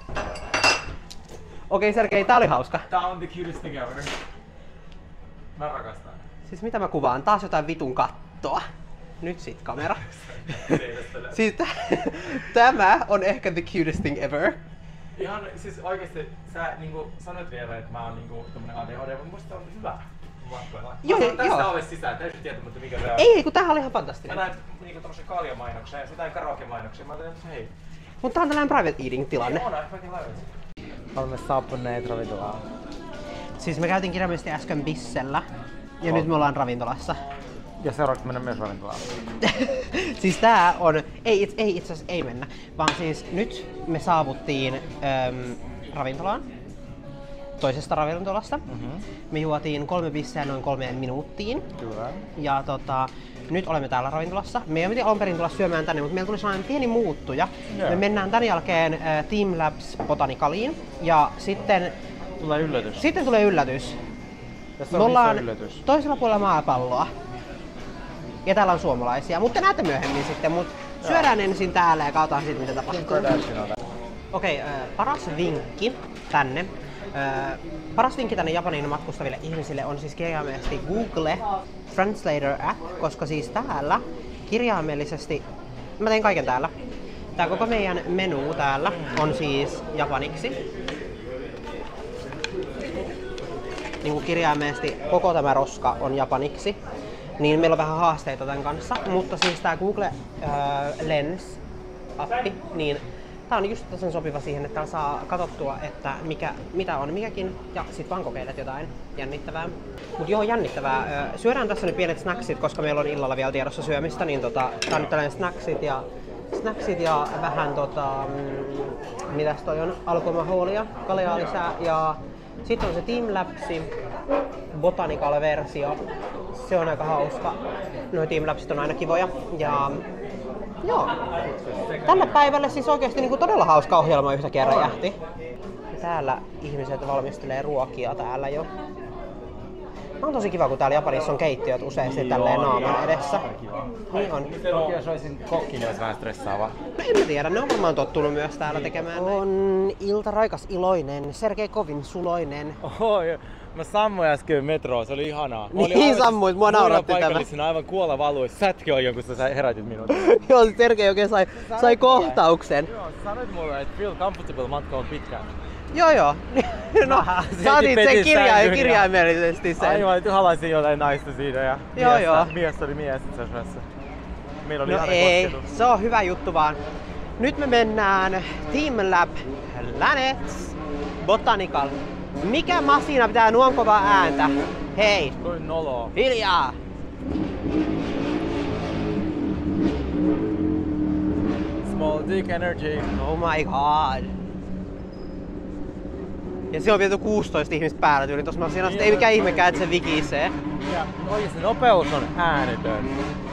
Okei, Sergei, tää oli hauska. Tää on the cutest thing ever. Mä rakastan. Siis mitä mä kuvaan? Taas jotain vitun kattoa. Nyt sit kamera. Siis tämä on ehkä the cutest thing ever. Ihan siis oikeesti sä niinku sanoit vielä, että mä oon niinku tommonen ADHD, mutta musta on hyvä. Joo, tästä ovesta sisään, täysin tietämättä mikä se on. Ei, kun tämähän oli ihan fantastinen. Mä näin niinku tommosen kaljamainoksen ja sitä karaoke-mainoksia. Mä ajattelin, että hei. Mutta tää on tällainen private eating tilanne. On, fucking love it. Olemme saapuneet ravintolaan. Siis me käytiin kirjaimellisesti äsken Bissellä ja nyt me ollaan ravintolassa. Ja seuraavaksi mennään myös ravintolaan. Siis tää on, ei itse asiassa ei mennä, vaan siis nyt me saavuttiin ravintolaan. Toisesta ravintolasta. Me juotiin 3 bisseä noin 3 minuuttiin. Kyllä. Ja nyt olemme täällä ravintolassa. Me ei piti alun perin tulla syömään tänne, mutta meillä tuli sellainen pieni muuttuja. Yeah. Me mennään tän jälkeen Team Labs Botanicaliin ja sitten tulee yllätys. Me ollaan toisella puolella maapalloa. Ja täällä on suomalaisia, mutta näette myöhemmin sitten, mutta syödään ensin täällä ja katsotaan sitten mitä tapahtuu. Okei, paras vinkki tänne. Paras vinkki tänne Japaniin matkustaville ihmisille on siis kirjaimellisesti Google Translator App, koska siis täällä kirjaimellisesti, mä tein kaiken täällä. Tää koko meidän menu täällä on siis japaniksi. Niin kuin kirjaimellisesti koko tämä roska on japaniksi. Niin meillä on vähän haasteita tämän kanssa, mutta siis tää Google Lens-appi, niin tää on just tasan sopiva siihen, että täällä saa katsottua, että mitä on mikäkin, ja sit vaan kokeilet jotain jännittävää. Mut joo, jännittävää. Syödään tässä nyt pienet snacksit, koska meillä on illalla vielä tiedossa syömistä, niin tää on nyt tällainen snacksit ja vähän mitäs toi on, alkumahuolia, kaljaa lisää, ja sitten on se Team Labsi Botanical versio. Se on aika hauska. Noi Team Labsit on aina kivoja. Ja joo. Tälle päivälle siis oikeesti niinku todella hauska ohjelma yhtäkkiä räjähti. Täällä ihmiset valmistelee ruokia täällä jo. On tosi kiva, kun täällä Japanissa on keittiöt useasti tälleen naaman edessä. Niin on. Jos olisin kokki, niin olisi vähän stressaavaa. No en mä tiedä, ne on varmaan tottunut myös täällä tekemään. On ilta raikas iloinen, Sergei kovin suloinen. Mä sammuin äsken metroa, se oli ihanaa. Niin sammuit, mua nauratti tämä. Aivan kuolla valui. Sätki on jonkun, sä herätit minut. Joo, Sergei oikein sai kohtauksen. Joo, sanoit mulle, että feel comfortable matka on pitkään. Joo. No, sä otit sen kirjaimellisesti sen. Aivan, että halaisin jotain naista siinä ja joo. mies oli mies itse asiassa. Meillä oli No ei, se on hyvä juttu vaan. Nyt me mennään Team Lab Planets Botanical. Mikä masina pitää nuon kovaa ääntä? Hei! Toi nolo. Hiljaa! Small dick energy. Oh my god! Ja se on viety 16 ihmistä päällä tyyliin tossa masinassa. Ei mikään ihmekään, että se vikisee. Ja oikeesti nopeus on äänetön.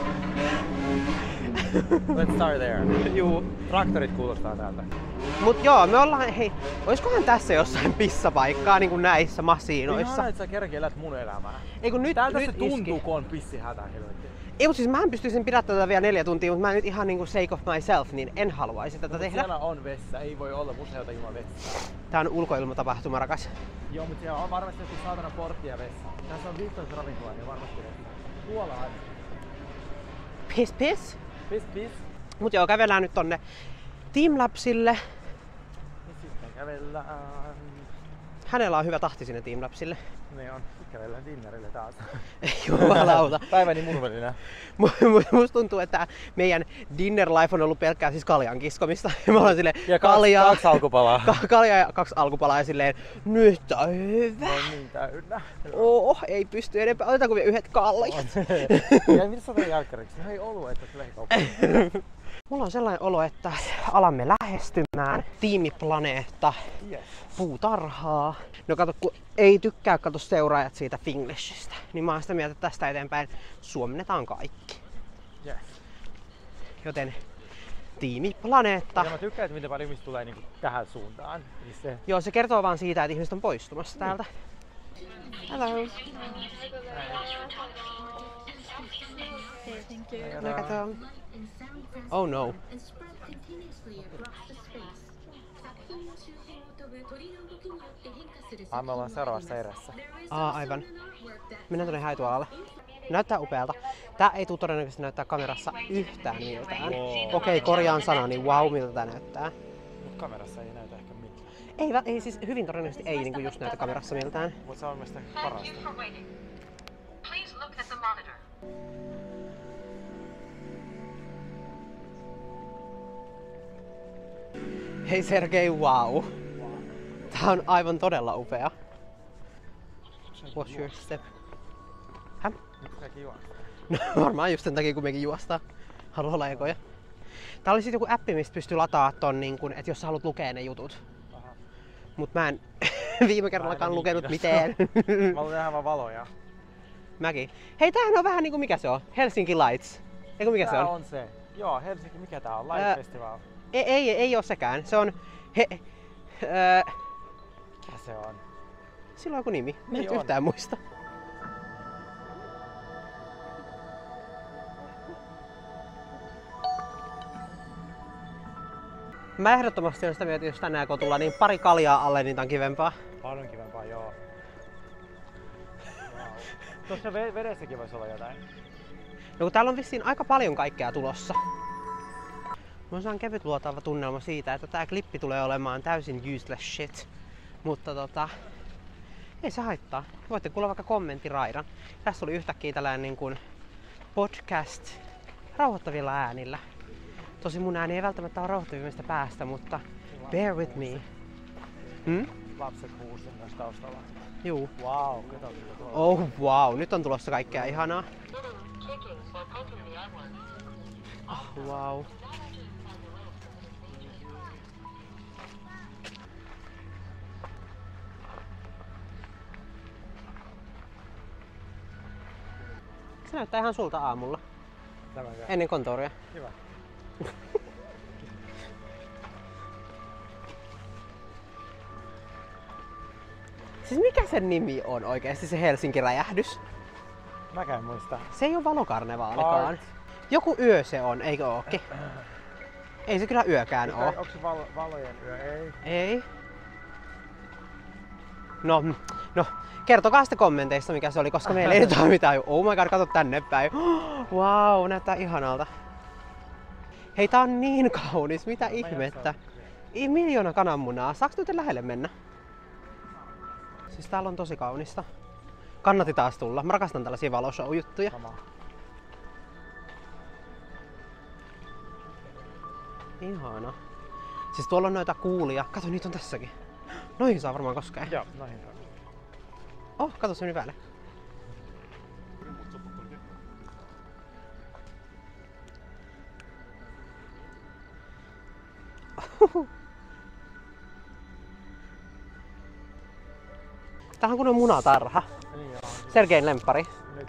Let's start there. Juu. Traktorit kuulostaa täältä. Mut joo, me ollaan, hei, oiskohan tässä jossain pissapaikkaa niinku näissä masinoissa? Ihana, että sä kerrankin elät mun elämää. Ei kun nyt, Täältä nyt se tuntuu, iski. kun on pissihätä helvetti. Ei mut siis mähän pystyisin pidättämään tätä vielä 4 tuntia, mutta mä nyt ihan niinku sake of myself, niin en haluaisi tätä tehdä. Siellä on vessa, ei voi olla museota ilman vessaa. Tää on ulkoilmatapahtuma, rakas. Joo, mutta siellä on varmasti joku saatana portti ja vessa. Tässä on 15 ravintolaa, niin varmasti vessa. Tuolla aina. Piss piss. Piss. Mut joo, kävellään nyt tonne Teamlabsille. Ja sitten kävellään. Hänellä on hyvä tahti sinne Teamlabsille. Ne on. Kävellään dinnerille taas. Jumalauta. Päiväni murvelina. Musta tuntuu, että meidän dinner life on ollut pelkkää siis kaljan kiskomista. Me ollaan silleen Ja kaljaa. 2 alkupalaa. Kaljaa ja 2 alkupalaa ja silleen nyt on hyvä. No niin täynnä. Ei pysty enempää. Otetaanko vielä 1 kaljat? Ja mitä sä tein jälkkäriksi? No ei ollut, että se lähikauppaan. Mulla on sellainen olo, että alamme lähestymään tiimiplaneetta Yes. puutarhaa. No kato, kun ei tykkää seuraajat siitä Finglishistä, niin mä oon sitä mieltä, että tästä eteenpäin suomennetaan kaikki. Yes. Joten tiimiplaneetta. Ja mä tykkään, että miten paljon ihmistä tulee niinku tähän suuntaan. Niin se... Joo, se kertoo vaan siitä, että ihmiset on poistumassa täältä. Hello. No kato. Oh no. Me ollaan seuraavassa erässä. Aivan. Mennään tuonne haitualalle. Näyttää upealta. Tää ei tule todennäköisesti näyttää kamerassa yhtään miltään. Wow. Okei, korjaan sanani. Wow, miltä tää näyttää. Mut kamerassa ei näytä ehkä mitään. Ei siis hyvin todennäköisesti ei niinku just näytä kamerassa miltään. Mut se on mielestäni parasta. Hei Sergei, wow. Tää on aivan todella upea. What's your step? Häh? Miksi säkin juostaa? No varmaan just sen takia, kun mekin juostaa. Haluaa olla ekoja. Tää oli sit joku appi, mistä pystyy lataa ton, niin kun, että jos sä haluat lukea ne jutut. Aha. Mut mä en viime kerrallakaan lukenut mitään. Mä haluan nähdä vaan valoja. Mäkin. Hei, tämähän on vähän niinku mikä se on? Helsinki Lights. Eikö mikä Tää se on? on se. Joo, Helsinki, mikä tää on? Light Festival. Ei oo sekään. Se on... Mikä se on? Sillä on joku nimi. Mä en Niin nyt yhtään muista. Mä ehdottomasti olen sitä mieltä, jos tänään kun tullaan niin pari kaljaa alle, niin tää on kivempaa. Paljon kivempaa, joo. Wow. Tuossa vedessäkin voisi olla jotain. No kun täällä on vissiin aika paljon kaikkea tulossa. Mä saan kevyt luotaava tunnelma siitä, että tää klippi tulee olemaan täysin useless shit. Mutta ei se haittaa. Voitte kuulla vaikka kommenttiraidan. Tässä oli yhtäkkiä tällainen niin kuin podcast rauhoittavilla äänillä. Tosi mun ääni ei välttämättä ole rauhoittavimmista päästä, mutta bear with me. Lapset huusi myös taustalla. Juu. Wow, kato mitä tuolla. Oh wow, nyt on tulossa kaikkea ihanaa. Oh, wow. Se näyttää ihan sulta aamulla. Tämäkään. Ennen kontouria. Hyvä. Siis mikä sen nimi on oikeesti se Helsinki-räjähdys? Mäkään muista. Se ei oo valokarnevaalikaan. Art. Joku yö se on, eikö ookin? Ei se kyllä yökään oo. Onko se valojen yö? Ei. Ei. No, kertokaa sitten kommenteissa mikä se oli, koska meillä ei nyt ole mitään. Oh my god, kato tänne päin. Wow, näyttää ihanalta. Hei, tää on niin kaunis, mitä ihmettä. 1,000,000 kananmunaa. Saaks nyt lähelle mennä? Siis täällä on tosi kaunista. Kannatti taas tulla. Mä rakastan tällaisia valoshow-juttuja. Sama. Ihana. Siis tuolla on noita kuulia. Kato, niitä on tässäkin. Noihin saa varmaan koskea. Joo, noihin saa. Oh, kato se meni päälle. Tää on kunnon munatarha. Niin joo. Sergein lemppari. Nyt.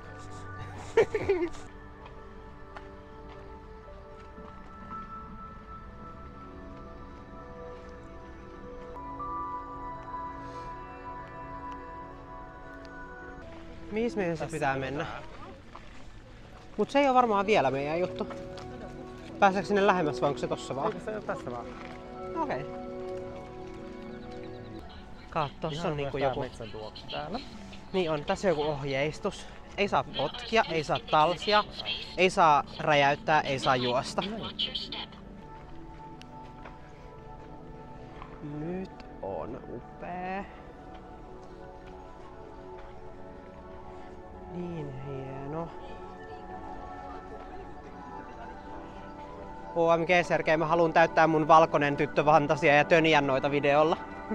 Mihin meidän se pitää mennä? Mut se ei oo varmaan vielä meidän juttu. Pääseekö sinne lähemmäs vai onko se tossa vaan? Eikö se ole tässä vaan? Okei. Kaat, tossa on niinku joku... metsän tuoksu täällä. Niin on, tässä on joku ohjeistus. Ei saa potkia, ei saa talsia, ei saa räjäyttää, ei saa juosta. Nyt on upea. Niin hieno. OMG Sergei, mä haluun täyttää mun valkoinen tyttöfantasia ja töniä noita videolla.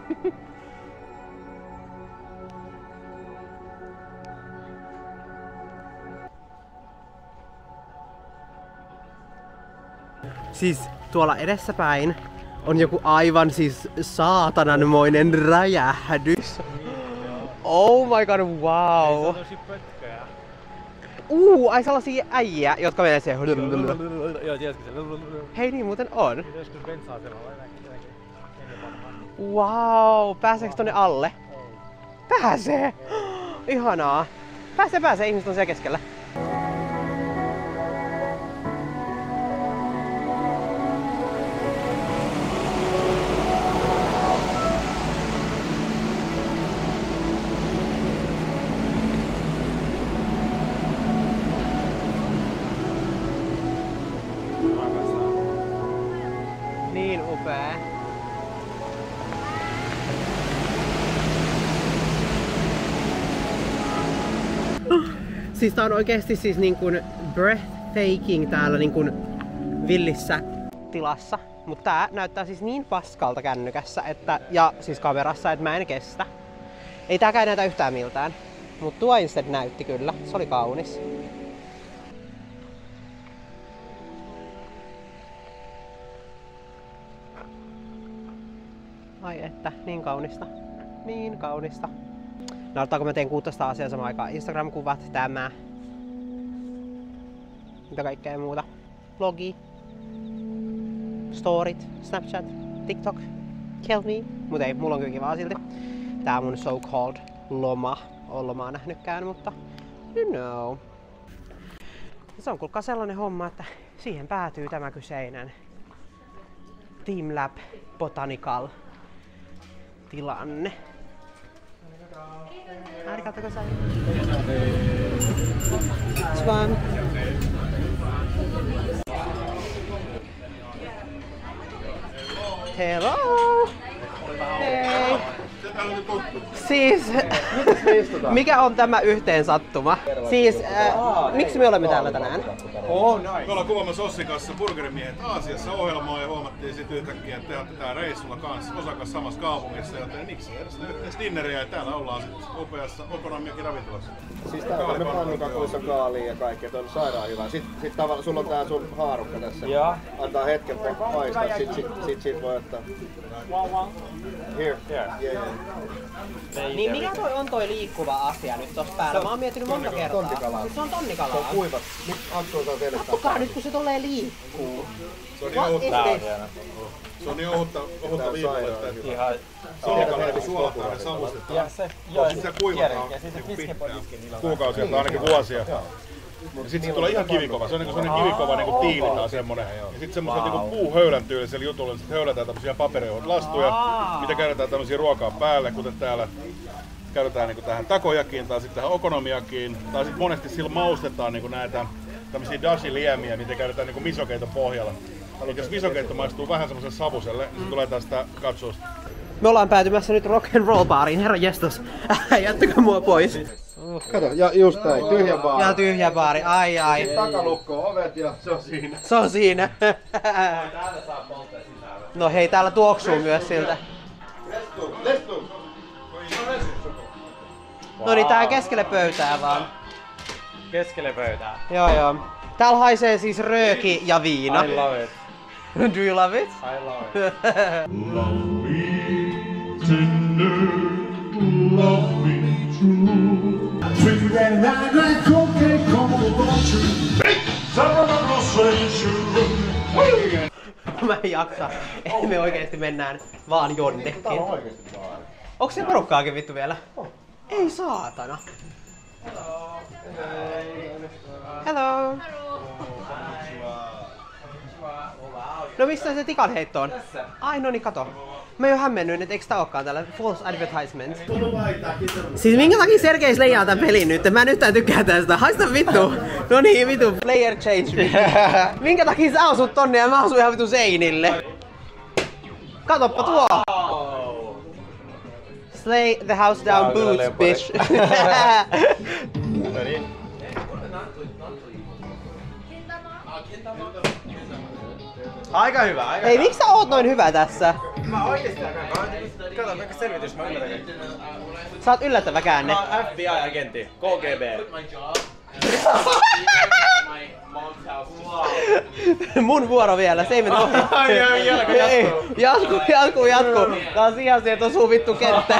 Siis tuolla edessäpäin on joku aivan siis saatananmoinen räjähdys. Oh my god, wow! Se on tosi pötköjä. Ai sellaisia äijä, jotka menee siihen. Joo, tiedätkö se? Hei niin muuten on. Joskus bensa-asemalla Wow, pääseekö tonne alle? Pääsee! Ihanaa. Pääsee, ihmiset on siellä keskellä. Niin upea. Siis tää on oikeesti siis niin kuin breathtaking täällä niin kuin villissä tilassa. Mutta tää näyttää siis niin paskalta kännykässä ja siis kamerassa, että mä en kestä. Ei tääkään näytä yhtään miltään. Mut tuo instead näytti kyllä. Se oli kaunis. Ai että, niin kaunista. Niin kaunista. Nauttaako mä teen 16 asiaa samaan aikaan? Instagram-kuvat, tämä. Mitä kaikkea muuta? Blogi. Storit, Snapchat, TikTok. Kill me. Mut ei, mulla on kyllä kivaa silti. Tää mun so-called loma. Oon lomaa nähnytkään, mutta you know. Se on kuulkaa sellainen homma, että siihen päätyy tämä kyseinen Teamlab Botanical tilanne. Arigato gozaimasu. Swan. Hello. Hei. Siis, mikä on tämä yhteensattuma? Siis, miksi me olemme täällä tänään? Me ollaan kuvaamassa Ossin kanssa Burgerimiehet Aasiassa -ohjelmaa ja huomattiin sitten yhtäkkiä, että te olette täällä reissulla kanssa osakas samassa kaupungissa, joten miksi järjestetään yhteensä dinneriä ja täällä ollaan sitten upeassa Okonomiakin ravintolassa. Siis täällä on ne pannukakuissa kaalia ja kaikkea, toi on sairaan hyvä. Sitten tavallaan sulla on tää sun haarukka tässä. Joo. Antaa hetken paistaa, sit siitä voi ottaa. Here. Yeah. Niin mikä toi on toi liikkuva asia nyt tossa päällä? Mä oon miettinyt monta kertaa. Tonnikalaa. Se on tonnikalaa. Se on kuivat. Nyt Anttuilta on teille Katsokaa nyt kun se tolleen liikkuu. Se on niin ohutta viikolla, että tonnikala suolataan ja savustetaan. Ja se, sitä kuivataan kuukausia tai ainakin vuosia. Ja sit se tulee ihan kivikova. Se on niinku semmonen kivikova niinku tiili tai semmonen. Ja sit semmoisella niinku puuhöylän tyylisellä jutulla niin sit höylätään tämmösiä paperihouslastuja, mitä käytetään tämmösiä ruokaa päälle, kuten täällä käytetään niinku tähän takojakiin tai sitten tähän okonomiakiin. Tai sit monesti sillä maustetaan niinku näitä tämmösiä dashi-liemiä, mitä käytetään niinku misokeiton pohjalla. Eli jos misokeitto maistuu vähän semmoselle savuselle, niin se tulee tästä katsosta. Me ollaan päätymässä nyt rock and roll baariin, herra jestas. Jättäkää mua pois. Kato, ja just näin, tyhjä baari. Ja tyhjä baari, ai. Takalukko ovet ja se on siinä. Se on siinä. Täällä saa polttaa sisällä. No hei, täällä tuoksuu myös siltä. Lestu! No niin, tää keskelle pöytää vaan. Keskelle pöytää. Joo. Täällä haisee siis rööki ja viina. I love it. Do you love it? I love it. Love me tender, love me true. Sweet and night, come dolce. Summer sunshine. Mä en jaksa. Ei me oikeesti mennään vaan jonnekin. Onks se porukkaakin vittu vielä? Ei saatana. Hello. No missä se tikan heitto on? Ai no niin kato. Mä jo hämmennyt, että eikö tää ookaan täällä false advertisement. Siis minkä takia Sergei leijaa tän pelin nyt? Mä nyt tykkää tästä. Haista vittu. No niin vittu. Player change. Minkä takia sä asut tonne ja mä asun ihan vittu seinille? Katoppa tuo. Slay the house down boots, bitch. Aika hyvä, aika Hei, miksi sä oot noin hyvä tässä? Mä oikeesti kato, mikä selvitys mä yllätän. Sä oot yllättävä käänne. Mä oon FBI-agentti, KGB. Mun vuoro vielä, se ei mene ohi. Jatkuu. Tää on ihan se, että osuu vittu kenttä.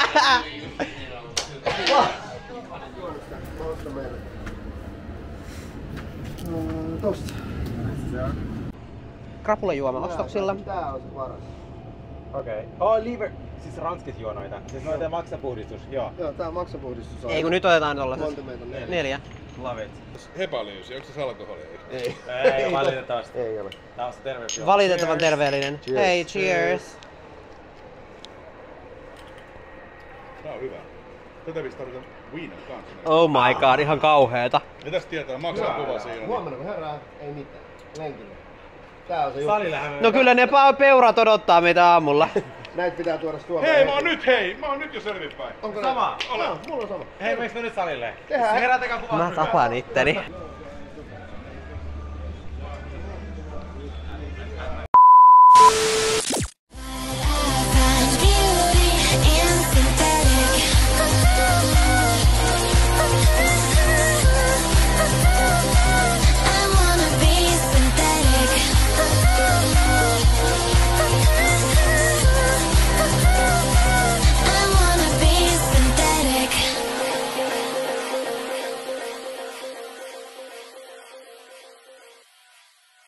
Tosta. Krapulajuoma ostoksilla. Tää on se paras. Okei. Liver... Siis ranskit juo noita. Siis noita maksapuhdistus, joo. Joo, tää on maksapuhdistus. Ei kun nyt otetaan tollaset. Monta meitä on? 4. Love it. Hepalyysi, onko se alkoholia? Ei. Ei valitettavasti. Ei ole. Tää on se terve. Valitettavan terveellinen. Cheers. Hei, cheers. Tää on hyvä. Tätä pistä tarvitaan viinan kanssa. Oh my god, ihan kauheeta. Ja tästä tietää, maksaa kuva siinä. Huomenna kun herää, ei mitään. Lenkille. Tää on se juttu. Salillehän me... No kyllä ne peurat odottaa meitä aamulla. Näitä pitää tuoda Suomeen. Hei, mä oon nyt jo selvinpäin. Onko Sama. Ole. Mulla on sama. Hei, meiks me nyt salille? Tehdään. Herätäkää kuvaa. Mä tapaan itteni.